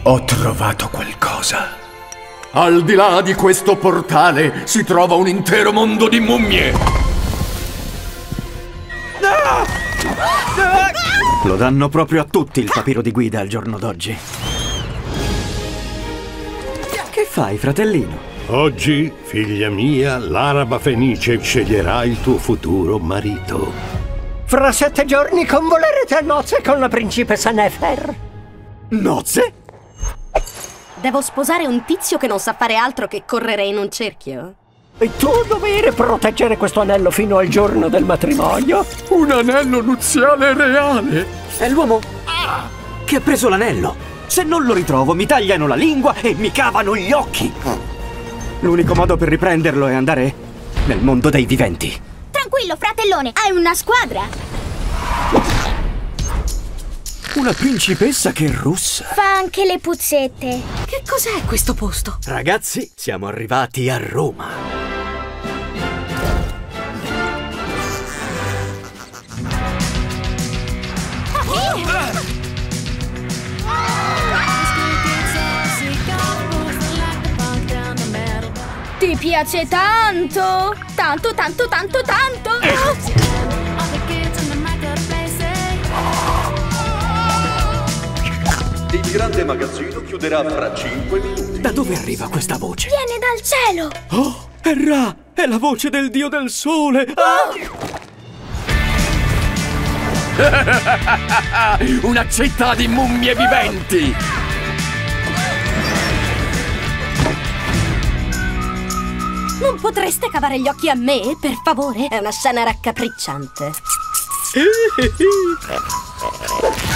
Ho trovato qualcosa. Al di là di questo portale si trova un intero mondo di mummie. Lo danno proprio a tutti il papiro di guida al giorno d'oggi. Che fai, fratellino? Oggi, figlia mia, l'araba fenice sceglierà il tuo futuro marito. Fra 7 giorni convolerete a nozze con la principessa Nefer. Nozze? Devo sposare un tizio che non sa fare altro che correre in un cerchio? E tuo dovere proteggere questo anello fino al giorno del matrimonio? Un anello nuziale reale. È l'uomo che ha preso l'anello. Se non lo ritrovo, mi tagliano la lingua e mi cavano gli occhi. L'unico modo per riprenderlo è andare nel mondo dei viventi. Tranquillo, fratellone, hai una squadra. Una principessa che è russa. Fa anche le puzzette. Che cos'è questo posto? Ragazzi, siamo arrivati a Roma. Ti piace tanto? Tanto, tanto, tanto, tanto! Il grande magazzino chiuderà fra 5 minuti. Da dove arriva questa voce? Viene dal cielo! Oh, è Ra! È la voce del dio del sole! Una città di mummie viventi. Non potreste cavare gli occhi a me, per favore? È una scena raccapricciante.